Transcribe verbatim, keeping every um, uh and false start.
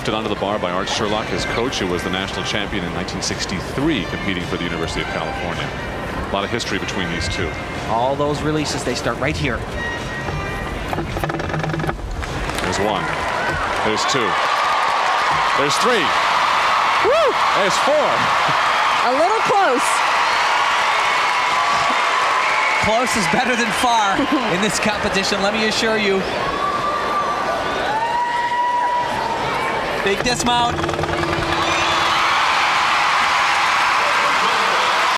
lifted onto the bar by Art Sherlock, his coach, who was the national champion in nineteen sixty-three, competing for the University of California. A lot of history between these two. All those releases, they start right here. There's one. There's two. There's three. Woo! There's four. A little close. Close is better than far in this competition, let me assure you. Big dismount.